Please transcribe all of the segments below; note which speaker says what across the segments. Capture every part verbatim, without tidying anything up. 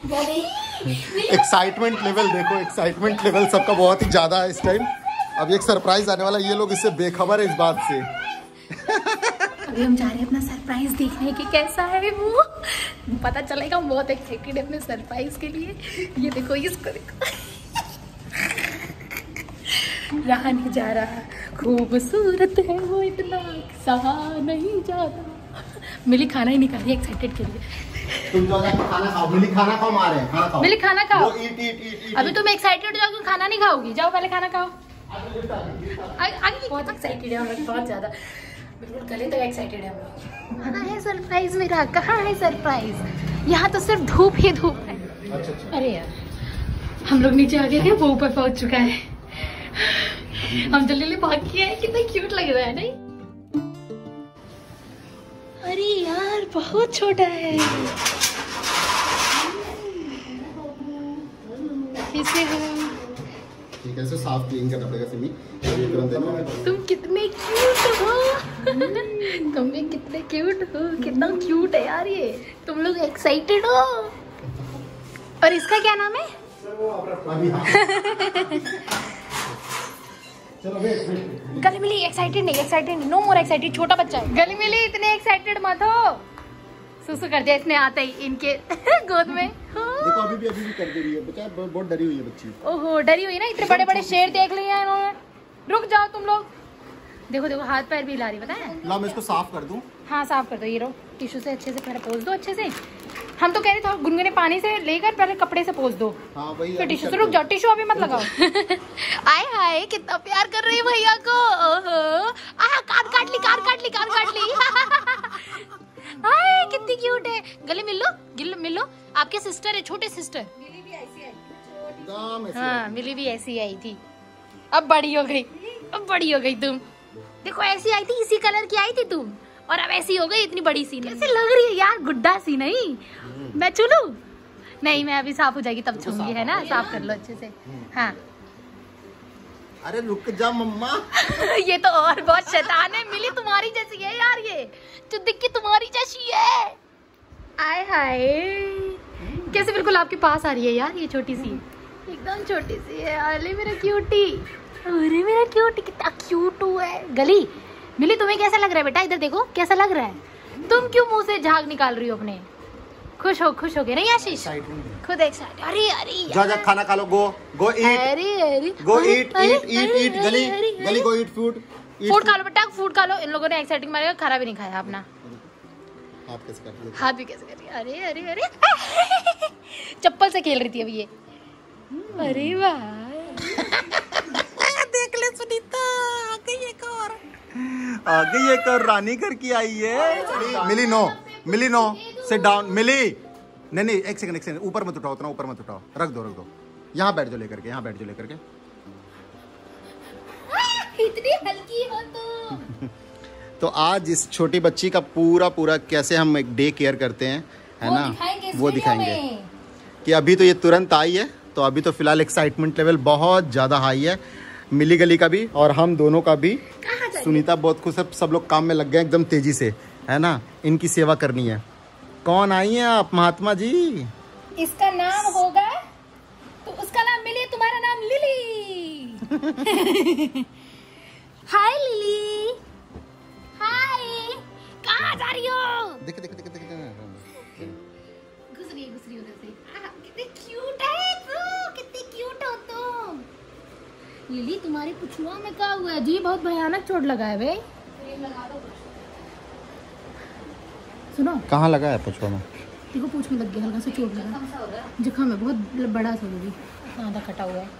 Speaker 1: Excitement level देखो, excitement level सबका बहुत ही ज्यादा है इस टाइम। अब एक सरप्राइज आने वाला, ये लोग इससे बेखबर है इस बात से।
Speaker 2: अभी हम जा रहे हैं अपना सरप्राइज देखने की, कैसा है वो पता चलेगा। हम बहुत एक्साइटेड है अपने सरप्राइज के लिए। ये देखो, इसको देखो, रहा नहीं जा रहा, खूबसूरत है वो इतना, सहा नहीं जाता। मिली खाना ही नहीं खा रही एक्साइटेड के लिए।
Speaker 1: तुम जो खाना खाओ, मिली खाना खाओ, मारे खाना खाओ,
Speaker 2: मिली खाना खाओ।
Speaker 1: ईट ईट ईट।
Speaker 2: अभी तुम एक्साइटेड हो जाओगे, खाना नहीं खाओगी, जाओ पहले खाना खाओ। आगे बहुत एक्साइटेड है हम लोग, बहुत ज्यादा, बिल्कुल गले तक एक्साइटेड है हम लोग। कहाँ है सरप्राइज मेरा, कहाँ है सरप्राइज? यहाँ तो सिर्फ धूप ही धूप है। अरे यार, हम लोग नीचे आ गए थे, वो ऊपर पहुंच चुका है। हम जल्दी जल्दी भाग के आए, कितना क्यूट लग रहा है नहीं? अरे यार बहुत छोटा है। कैसे हो?
Speaker 1: कैसे साफ क्लीन करना पड़ेगा सिमी,
Speaker 2: तुम कितने क्यूट हो। तुम भी कितने क्यूट हो, कितना क्यूट है यार ये। तुम लोग एक्साइटेड हो। और इसका क्या नाम है? गली मिली एक्साइटेड नहीं, एक्साइटेड नहीं, नो मोर एक्साइटेड, छोटा बच्चा है। गली मिली इतने एक्साइटेड मत हो। सुसु कर दिया इसने आते ही इनके गोद में।
Speaker 1: देखो अभी भी अभी भी कर दे रही है, बच्चा बहुत डरी हुई है बच्ची।
Speaker 2: ओहो डरी हुई ना, इतने बड़े बड़े शेर देख लिए हैं इन्होंने। रुक जाओ तुम लोग। देखो देखो हाथ पैर भी हिला रही, पता है?
Speaker 1: ला मैं इसको साफ कर दूं।
Speaker 2: हाँ साफ कर दो, ये रो टिश्यू से अच्छे से पहले पोंछ दो अच्छे से। हम तो कह रहे थे गुनगुने पानी से लेकर पहले कपड़े से पोंछ दो।
Speaker 1: हाँ वही।
Speaker 2: फिर टिश्यू से। रुक जाओ, टिश्यू अभी मत लगाओ। आए हाय कितना प्यार कर रही है भैया को। ओहो आ कान काट ली, कान काट ली, कान काट ली। हाय कितनी क्यूट है। गले मिल लो, गिल मिल लो। आपके सिस्टर है, छोटे सिस्टर। मिली भी ऐसी आई। हाँ मिली भी ऐसी आई थी, अब बड़ी हो गई, अब बड़ी हो गई तुम। देखो ऐसी आई थी, इसी कलर की आई थी तुम, और अब ऐसी हो गई इतनी बड़ी सी। कैसे लग रही है यार, गुड्डा सी नहीं? मैं चुलू नहीं, मैं अभी साफ हो जाएगी तब छूंगी, है ना? साफ कर लो अच्छे से। हाँ
Speaker 1: अरे रुक जा मम्मा।
Speaker 2: ये तो और बहुत शैतान है। मिली तुम्हारी जैसी है यार, ये जो दिख की तुम्हारी जैसी है। आय हाय कैसे बिल्कुल आपके पास आ रही है यार, ये छोटी सी, एकदम छोटी सी है। अरे मेरा क्यूटी, अरे मेरा क्यूटी कितना क्यूट है। गली मिली तुम्हें कैसा लग रहा है बेटा? इधर देखो कैसा लग रहा है। तुम क्यों मुंह से झाग निकाल रही हो अपने? खुश हो, खुश हो गए नहीं आशीष? खुद एक्साइटेड। अरे अरे
Speaker 1: जा जा खाना खा लो, गो गो ईट।
Speaker 2: अरे अरे
Speaker 1: गो ईट ईट ईट ईट। गली गली गो ईट फूड,
Speaker 2: फूड खा लो बेटा, फूड खा लो। इन लोगों ने एक्साइटिंग मारेगा, खाना भी नहीं खाया अपना।
Speaker 1: हाथ कैसे कर रही है?
Speaker 2: हाथ भी कैसे कर रही है? अरे अरे अरे चप्पल से खेल रही थी अभी ये। अरे वाह देख ले सुनीता, आ गई एक और,
Speaker 1: आ गई एक और रानी घर की आई है। Mili no, Mili no, sit down. Mili नहीं नहीं एक सेकंड एक सेकंड, ऊपर मत उठाओ, उतना ऊपर मत उठाओ, रख दो रख दो। यहाँ बैठ जाओ लेकर के, यहाँ बैठ जाओ लेकर के।
Speaker 2: इतनी हल्की हो तुम।
Speaker 1: तो आज इस छोटी बच्ची का पूरा पूरा कैसे हम एक डे केयर करते हैं, है ना, वो दिखाएंगे। कि अभी तो ये तुरंत आई है, तो अभी तो फिलहाल एक्साइटमेंट लेवल बहुत ज़्यादा हाई है। मिली गली का भी और हम दोनों का भी। सुनीता बहुत खुश है, सब लोग काम में लग गए एकदम तेजी से, है ना। इनकी सेवा करनी है। कौन आई हैं आप? महात्मा जी।
Speaker 2: इसका नाम होगा तो उसका नाम मिली, तुम्हारा नाम लिली। हाय लिली, हाय। कहाँ जा रही हो?
Speaker 1: देख देख देख देख
Speaker 2: घुस रही है, घुस रही है उधर से। कितनी क्यूट है तू, कितनी क्यूट हो तुम। लिली तुम्हारी पुछुआ में क्या हुआ है जी? बहुत भयानक चोट लगा है भाई। सुनो
Speaker 1: कहाँ लगा है पुछुआ में?
Speaker 2: देखो पूछ में लग गया, हल्का सा चोट लगा, जुकाम है बहुत बड़ा सा, वो भी आधा कटा हुआ है।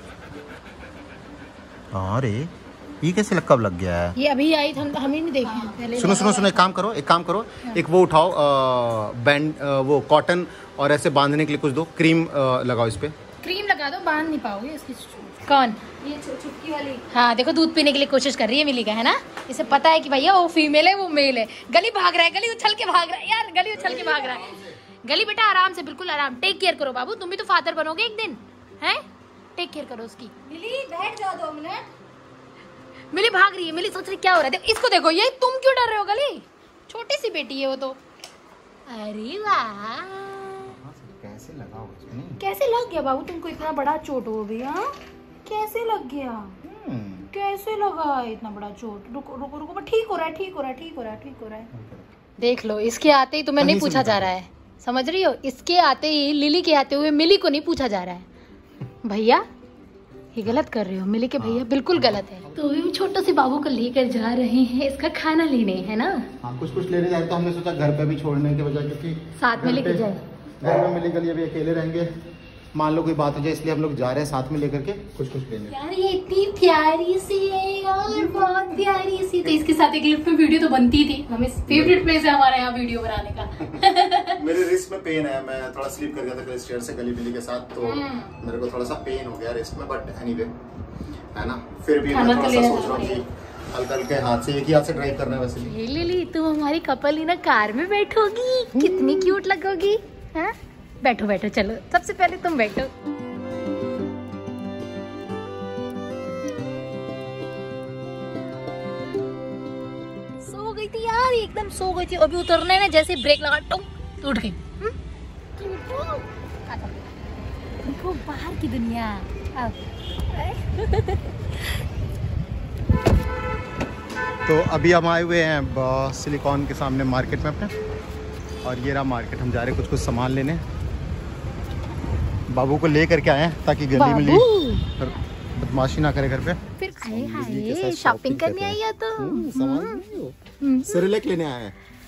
Speaker 1: अरे ये कैसे कब लग गया है?
Speaker 2: ये अभी आई, हम हम ही नहीं देखे पहले।
Speaker 1: सुनो सुनो सुनो, एक काम करो, एक काम करो, एक वो उठाओ, बैंड, वो कॉटन, और ऐसे बांधने के लिए कुछ दो, क्रीम लगाओ इस पे।
Speaker 2: क्रीम लगा दो, बांध नहीं पाओगे इसकी। कौन? ये चुटकी वाली। हाँ देखो दूध पीने के लिए कोशिश कर रही है मिली का, है ना। इसे पता है कि भैया वो फीमेल है, वो मेल है। गली भाग रहा है, गली उछल के भाग रहा है यार, गली उछल के भाग रहा है। गली बेटा आराम से, बिल्कुल आराम। टेक केयर करो बाबू, तुम भी तो फादर बनोगे एक दिन, है। टेक केयर करो उसकी। मिली बैठ जाओ दो मिनट। मिली भाग रही है, मिली सोच रही क्या हो रहा है। देखो इसको, देखो ये, तुम क्यों डर रहे हो? गली छोटी सी बेटी है वो तो। अरे वाह
Speaker 1: कैसे लगा
Speaker 2: कैसे लग गया बाबू तुमको इतना बड़ा चोट हो गया? कैसे लग गया? कैसे लगा इतना बड़ा चोट? रुको रुको रुको, ठीक हो रहा है, ठीक हो रहा है, ठीक हो रहा है, ठीक हो रहा है। देख लो, इसके आते ही तुम्हें नहीं पूछा जा रहा है, समझ रही हो? इसके आते ही, लिली के आते हुए मिली को नहीं पूछा जा रहा है। भैया ये गलत कर रहे हो, मिली के भैया बिल्कुल गलत है। तो हम छोटे से बाबू को लेकर जा रहे हैं इसका खाना लेने, है ना?
Speaker 1: हाँ, कुछ कुछ लेने जाए तो हमने सोचा घर पे भी छोड़ने के बजाय, क्योंकि
Speaker 2: साथ में लेके जाए,
Speaker 1: घर में मिली गली अभी अकेले रहेंगे, मान लो कोई बात हो जाए, इसलिए हम लोग जा रहे हैं साथ में लेकर के कुछ कुछ लेने।
Speaker 2: यार ये इतनी प्यारी सी है यार, बहुत प्यारी सी। तो इसके साथ एक लिफ्ट में वीडियो तो बनती थी, हमें फेवरेट प्लेस है हमारे यहाँ वीडियो बनाने का।
Speaker 1: मेरे रिस्ट में पेन है, मैं थोड़ा स्लिप कर गया था स्टेयर से गली मिली के साथ, तो मेरे को थोड़ा सा पेन हो गया रिस्ट में, बट एनीवे है ना। फिर भी मैं थोड़ा सा सोच रहा हूँ कि हल्का हल्के हाथ से, एक ही हाथ से ड्राइव करना है वैसे भी।
Speaker 2: लिली तुम हमारी कपल ही ना कार में बैठोगी, कितनी क्यूट लगोगी। हाँ बैठो बैठो, चलो सबसे पहले तुम बैठो। सो गई थी यार, एकदम सो गई थी। अभी उतरने ने जैसे ब्रेक लगा टुक उठ गई। देखो बाहर की दुनिया।
Speaker 1: तो अभी हम आए हुए हैं सिलिकॉन के सामने मार्केट में अपने, और ये रहा मार्केट। हम जा रहे हैं कुछ कुछ सामान लेने, बाबू को ले करके आए हैं ताकि गली में ली बदमाशी ना करे घर पे।
Speaker 2: फिर आए हाय शॉपिंग करने आई है तो
Speaker 1: सिरलेक लेने आए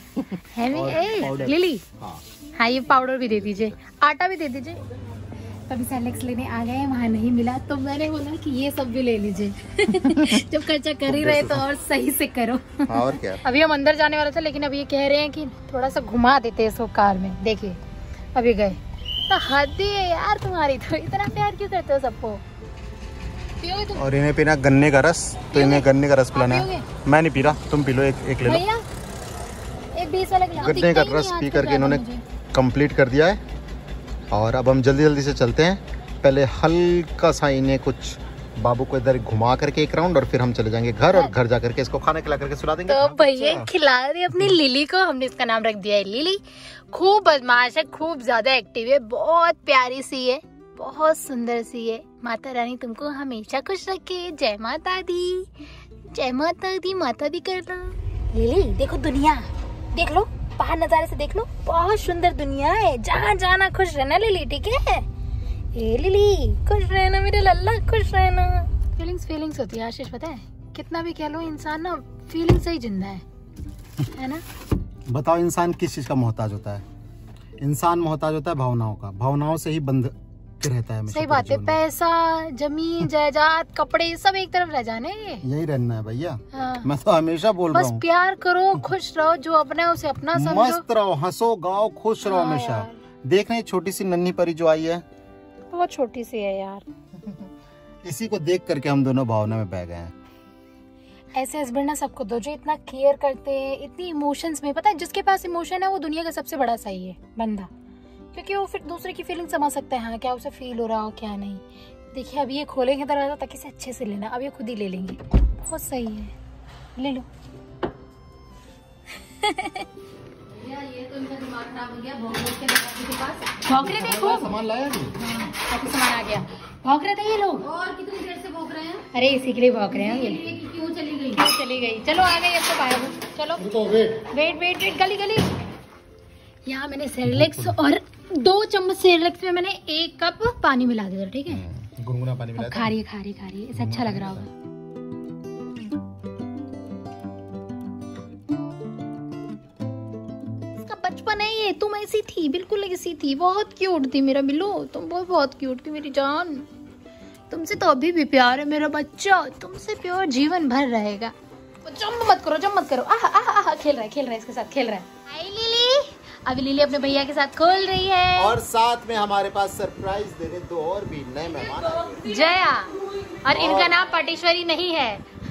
Speaker 2: हैं। लिली हाँ ये पाउडर भी दे दीजिए, आटा भी दे दीजिए। तभी सेलेक्स लेने आ गए, वहाँ नहीं मिला तो मैंने बोला कि ये सब भी ले लीजिए। जब खर्चा कर ही रहे तो और सही से करो।
Speaker 1: और क्या।
Speaker 2: अभी हम अंदर जाने वाले थे, लेकिन अभी ये कह रहे हैं कि थोड़ा सा घुमा देते हैं इसको कार में। देखिए अभी गए तो हद ही है यार तुम्हारी, तो इतना प्यार क्यों करते हो सबको? पियोगे तुम?
Speaker 1: और इन्हें पीना गन्ने का रस, तो इन्हें गन्ने का रस पिलाना है। मैं नहीं पी रहा, तुम पी लो, एक एक ले लो।
Speaker 2: एक बीस वाला
Speaker 1: गन्ने का रस पी करके इन्होंने कंप्लीट कर दिया है। और अब हम जल्दी जल्दी से चलते हैं, पहले हल्का सा इन्हें कुछ बाबू को इधर घुमा करके एक राउंड, और फिर हम चले जाएंगे घर, और घर जा करके इसको खाना खिला करके सुला देंगे।
Speaker 2: तो भैया खिला रहे अपनी लिली को, हमने इसका नाम रख दिया है लिली। खूब बदमाश है, खूब ज्यादा एक्टिव है, बहुत प्यारी सी है, बहुत सुंदर सी है। माता रानी तुमको हमेशा खुश रखे। जय माता दी, जय माता दी, माता दी कर लो। लिली देखो दुनिया, देख लो बाहर नजारे से, देख लो बहुत सुंदर दुनिया है। जहाँ जाना खुश रहना लिली, ठीक है? ए लिली खुश रहना मेरे लल्ला, खुश रहना। फीलिंग्स फीलिंग्स होती है आशीष, पता है? कितना भी कह लो इंसान ना फीलिंग से ही जिंदा है, है ना?
Speaker 1: बताओ इंसान किस चीज का मोहताज होता है? इंसान मोहताज होता है भावनाओं का, भावनाओं से ही बंध के रहता है।
Speaker 2: सही बात है, पैसा जमीन जायदाद कपड़े सब एक तरफ रह जाने,
Speaker 1: यही रहना है भैया।
Speaker 2: हाँ।
Speaker 1: मैं तो हमेशा बोल रहा हूँ,
Speaker 2: बस प्यार करो, खुश रहो, जो अपना है उसे अपना समझो,
Speaker 1: मस्त रहो, हंसो गाओ, खुश रहो हमेशा। देख रहे छोटी सी नन्ही परी जो आई है,
Speaker 2: बहुत छोटी सी है यार।
Speaker 1: इसी को देख करके हम दोनों भावना में बह गए हैं।
Speaker 2: ऐसे हस्बैंड ना सबको दो जो इतना केयर करते हैं, इतनी इमोशंस में। पता है जिसके पास इमोशन है वो दुनिया का सबसे बड़ा सही है बंदा, क्योंकि वो फिर दूसरे की फीलिंग समझ सकता है। हाँ क्या उसे फील हो रहा हो क्या नहीं। देखिए अभी ये खोलेंगे दरवाजा ताकि इसे अच्छे से लेना, अब ये खुद ही ले लेंगे। बहुत सही है, ले लो। ये तो इनका दिमाग खराब हो गया, भौंक के के पास भौंक रहे थे खूब।
Speaker 1: सामान लाया जी,
Speaker 2: काफी सामान आ गया। भौंक रहे थे ये लोग। और कितनी देर से भौंक रहे हैं? अरे इसी के लिए भौंक रहे हैं। ये क्यों चली गई? क्यों चली गई? चलो आ गई, अब तो बाहर चलो। वेट वेट वेट वेट, गली गली। यहाँ मैंने सेरेलेक्स और दो चम्मच सेरेलेक्स में मैंने एक कप पानी मिला दिया, ठीक है?
Speaker 1: गुनगुना पानी मिला।
Speaker 2: खा रही है खा रही खा रही है, इसे अच्छा लग रहा होगा। बचपन है ये, तुम ऐसी थी, बिल्कुल ऐसी थी, बहुत क्यूट थी मेरा बिल्लू। तुम बहुत बहुत क्यूट थी मेरी जान। तुमसे तो अभी भी प्यार है मेरा बच्चा, तुमसे प्यार जीवन भर रहेगा। जंप मत करो, जंप मत करो। आह आह आह, खेल रहा है खेल रहा है इसके साथ खेल रहा है। हाय लिली, अभी लिली अपने भैया के साथ खोल रही है,
Speaker 1: और साथ में हमारे पास सरप्राइज देने दो और भी नए मेहमान आए।
Speaker 2: जया, और इनका नाम पाटेश्वरी नहीं है,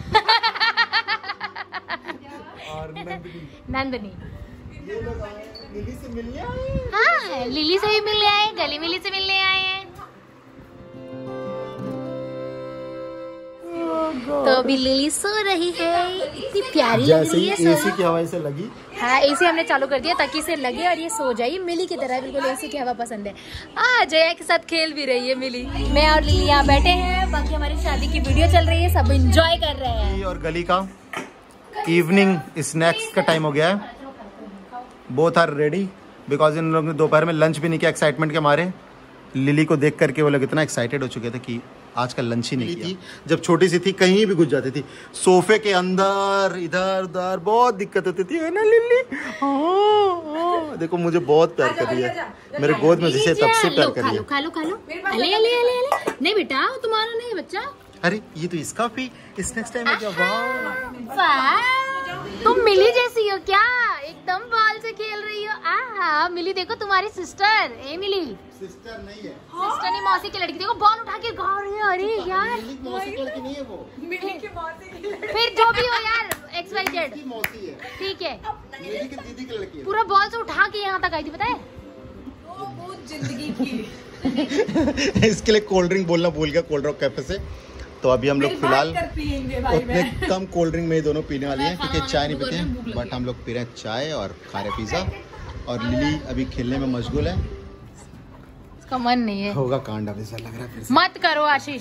Speaker 1: और नंदनी।
Speaker 2: नंदनी।
Speaker 1: ये लोग आए लिली से मिलने आए।
Speaker 2: हाँ लिली से भी मिलने आए, गली मिली से मिलने आए हैं। तो अभी लिली सो रही है, इतनी प्यारी लग रही है।
Speaker 1: एसी की हवा से लगी,
Speaker 2: हाँ एसी हमने चालू कर दिया ताकि इसे लगे और ये सो जाए। मिली की तरह बिल्कुल एसी की हवा पसंद है। आ जया के साथ खेल भी रही है मिली। मैं और लिली यहाँ बैठे हैं, बाकी हमारी शादी की वीडियो चल रही है, सब एंजॉय कर रहे हैं।
Speaker 1: और गली का इवनिंग स्नैक्स का टाइम हो गया है। बोथ आर रेडी बिकॉज इन लोगों ने दोपहर में लंच भी नहीं किया एक्साइटमेंट के मारे। लिली को देख करके वो लोग इतना एक्साइटेड हो चुके थे कि आज का लंच ही नहीं किया। जब छोटी सी थी कहीं भी घुस जाती थी, सोफे के अंदर इधर उधर, बहुत दिक्कत होती थी, है ना लिली? हाँ, देखो मुझे बहुत प्यार कर रही है, मेरे गोद में जिसे तब से प्यार कर रही है।
Speaker 2: खा लो खा लो अले अले अले अले। नहीं बेटा तुम्हारा नहीं है बच्चा।
Speaker 1: अरे ये तो इसका भी स्नैक्स टाइम है क्या?
Speaker 2: वाह तुम मिली जैसी हो क्या, एकदम बाल से खेल रही हो। आहा मिली देखो तुम्हारी सिस्टर। ए मिली
Speaker 1: सिस्टर नहीं है,
Speaker 2: सिस्टर नहीं मौसी की लड़की। देखो बॉल उठा के गा रही है। अरे यार
Speaker 1: मौसी की लड़की नहीं है वो,
Speaker 3: मिली की मौसी की लड़की।
Speaker 2: फिर जो भी हो यार एक्स वाई जेड
Speaker 1: मौसी है,
Speaker 2: ठीक है।
Speaker 1: मिली की दीदी की लड़की है।
Speaker 2: पूरा बॉल से उठा के यहाँ तक आई थी पता है।
Speaker 3: वो बहुत जिंदगी की।
Speaker 1: इसके लिए कोल्ड ड्रिंक बोलना भूल गया, कोल्ड ड्रिंक कैफे से। तो अभी हम लोग फिलहाल उतने कम कोल्ड ड्रिंक में ही दोनों पीने वाली हैं क्योंकि चाय नहीं पीते हैं, बट हम लोग पी रहे हैं चाय और खा रहे पिज्जा। और लिली अभी खेलने में मशगूल है,
Speaker 2: इसका मन नहीं है।
Speaker 1: होगा कांड अब ऐसा लग रहा है फिर से।
Speaker 2: मत करो आशीष।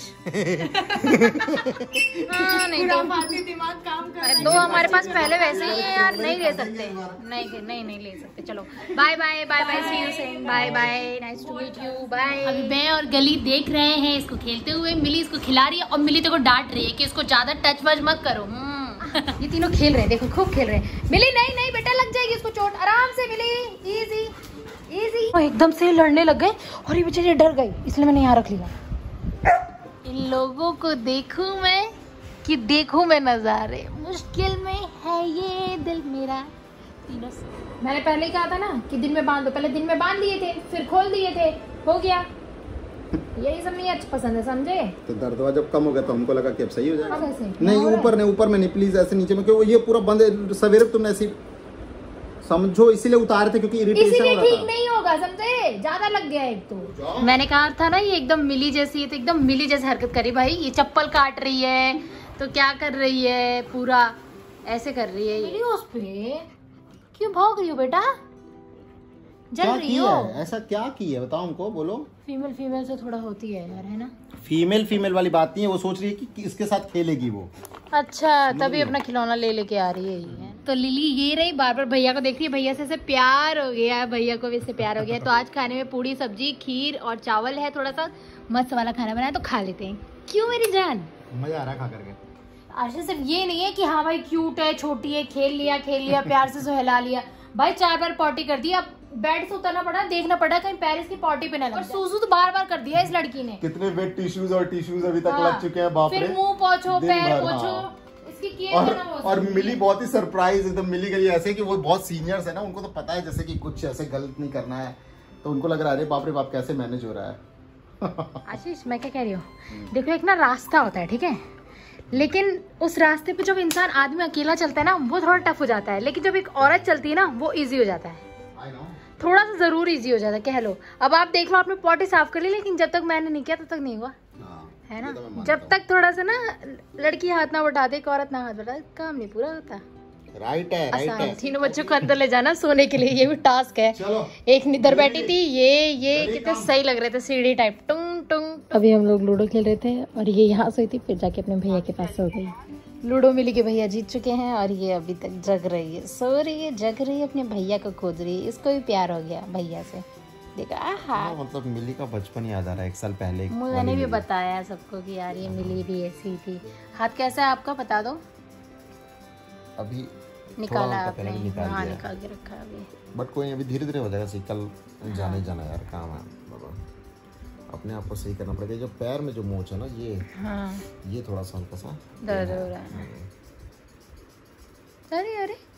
Speaker 2: हाँ, नहीं तो
Speaker 3: दिमाग काम कर
Speaker 2: दो हमारे पास पहले वैसे ही है यार, नहीं ले सकते। नहीं नहीं नहीं ले सकते। चलो bye bye bye bye, see you soon, bye bye, nice to meet you, bye. अभी मैं और गली देख रहे हैं इसको खेलते हुए। मिली इसको खिला रही है और मिली तो डांट रही है कि इसको ज्यादा टच वच मत करो। ये तीनों खेल रहे हैं, देखो खूब खेल रहे हैं। मिली नहीं नहीं बेटा लग जाएगी इसको चोट, आराम से मिली, इजी इजी। वो एकदम से लड़ने लग गए और ये बेचारे डर गई, इसलिए मैंने यहाँ रख लिया। इन लोगों को देखूं मैं कि देखूं मैं नजारे, मुश्किल में है ये दिल मेरा। तीनों से मैंने पहले ही कहा था ना कि दिन में बांध दो, पहले दिन में बांध दिए थे फिर खोल दिए थे, हो गया। यही सब नहीं अच्छा पसंद है, समझे?
Speaker 1: तो दर्द जब कम हो गया तो हमको लगा कि अब सही हो जाएगा।
Speaker 2: कैसे?
Speaker 1: नहीं ऊपर नहीं, ऊपर में नहीं प्लीज, ऐसे नीचे में, क्योंकि ये पूरा बंद है। सवेरे तुमने ऐसी समझो इसीलिए उतारे थे क्योंकि इरिटेशन हो रहा था।
Speaker 2: ठीक नहीं होगा समझे, ज्यादा लग गया एक तो। मैंने कहा था ना ये एकदम मिली जैसी है, तो एकदम मिली जैसी हरकत करी भाई। ये चप्पल काट रही है तो क्या कर रही है, पूरा ऐसे कर रही है ये। उस पे क्यों भाग रही हो बेटा, जल रही हो?
Speaker 1: ऐसा क्या की है बताओ हमको, बोलो।
Speaker 2: फीमेल फीमेल से थोड़ा होती है यार, है ना?
Speaker 1: फीमेल फीमेल वाली बात नहीं है, वो सोच रही है कि इसके साथ खेलेगी वो।
Speaker 2: अच्छा तभी अपना खिलौना ले लेके आ रही है ये। तो लिली ये रही, बार बार भैया को देख रही है, भैया से ऐसे प्यार हो गया है, भैया को भी इससे प्यार हो गया है। तो आज खाने में पूरी सब्जी खीर और चावल है, थोड़ा सा मस्त वाला खाना बनाया तो खा लेते हैं। क्यों मेरी जान?
Speaker 1: मजा आ रहा है खा करके।
Speaker 2: आशा सिर्फ ये नहीं है कि हाँ भाई क्यूट है, छोटी है, खेल लिया खेल लिया प्यार से सहला लिया भाई, चार बार पॉटी कर दी, अब बेड से उतरना पड़ा, देखना पड़ा कहीं पेरिस की पॉटी पे ना लगे। और सूसू तो बार बार कर दिया इस लड़की ने।
Speaker 1: कितने वेट टिश्यूज और टिश्यूज अभी तक
Speaker 2: हाँ,
Speaker 1: लग चुके हैं, बाप रे।
Speaker 2: फिर मुंह पोंछो, पैर पोंछो,
Speaker 1: हाँ।
Speaker 2: इसकी केयर
Speaker 1: और,
Speaker 2: करना बहुत
Speaker 1: और
Speaker 2: जरूरी
Speaker 1: मिली
Speaker 2: है।
Speaker 1: बहुत ही सरप्राइज एकदम मिली गई ऐसे कि वो बहुत सीनियर्स है ना, उनको तो पता है जैसे कि कुछ ऐसे गलत नहीं करना है, तो उनको लग रहा है अरे बाप रे बाप कैसे मैनेज हो रहा है।
Speaker 2: आशीष मैं क्या कह रही हूँ, देखो एक ना रास्ता होता है ठीक है, लेकिन उस रास्ते पे जब इंसान आदमी अकेला चलता है ना वो थोड़ा टफ हो जाता है, लेकिन जब एक औरत चलती है ना वो इजी हो जाता है, थोड़ा सा जरूर इजी हो जाता है, कह लो। अब आप देख लो आपने पॉटी साफ कर ली, लेकिन जब तक मैंने नहीं किया तब तक नहीं हुआ, है ना? जब तक थोड़ा सा ना लड़की हाथ ना बढ़ा दे, एक औरत ना हाथ बढ़ा दे, काम नहीं पूरा होता।
Speaker 1: राइट है, राइट है।
Speaker 2: तीनों बच्चों को अंदर ले जाना सोने के लिए, ये भी टास्क है। एक निधर बैठी थी, ये ये कितने सही लग रहे थे, सीढ़ी टाइप टुंग टुंग। अभी हम लोग लूडो खेल रहे थे और ये यहाँ सोई थी, फिर जाके अपने भैया के पास सो गई। लूडो मिली के भैया जीत चुके हैं और ये अभी तक जग रही है, सो रही है, जग रही है, अपने भैया को खोज रही है। इसको भी प्यार हो गया भैया से, देखा? आहा
Speaker 1: मतलब मिली का बचपन याद आ रहा है, एक साल पहले
Speaker 2: मैंने भी बताया सबको कि यार ये मिली भी ऐसी थी। हाथ कैसा है आपका बता दो?
Speaker 1: अभी
Speaker 2: निकाला आपने? हाँ निकाल के रखा अभी,
Speaker 1: बट कोई अभी धीरे धीरे हो जाएगा सही, कल जाने जाना यार काम है बाबा, अपने आप को सही करना पड़ेगा। जो पैर में जो मोच है ना ये, हाँ ये थोड़ा सा हल्का सा
Speaker 2: दर्द हो रहा है। अरे अरे